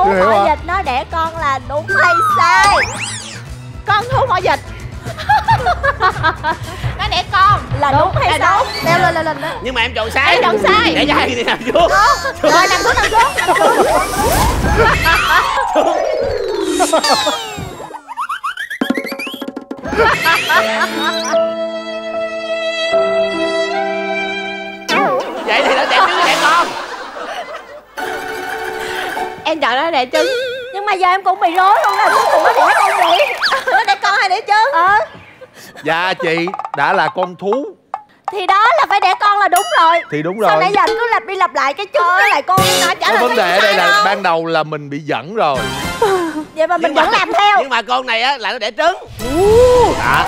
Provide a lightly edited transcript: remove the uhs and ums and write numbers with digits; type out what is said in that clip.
họ vịt nó đẻ con là đúng hay sai? Con thú họ vịt nó đẻ con là đúng hay sai? Leo lên đó. Nhưng mà em chọn sai. Em chọn sai. Để cho hai người nào xuống. Rồi nằm xuống. Vậy thì nó đẻ trứng đẻ con. Em chọn nó đẻ trứng. Nhưng mà giờ em cũng bị rối luôn là cuối cùng nó đẻ con vậy? Nó đẻ con hay đẻ trứng? Dạ chị đã là con thú Thì đó là phải đẻ con là đúng rồi. thì đúng Sao rồi. nãy giờ anh cứ lặp đi lặp lại cái trứng với lại con nó trả Cái lời vấn đề sai ở đây là đâu. ban đầu là mình bị dẫn rồi. Vậy mà mình vẫn làm theo. Nhưng mà con này á là nó đẻ trứng. Dạ.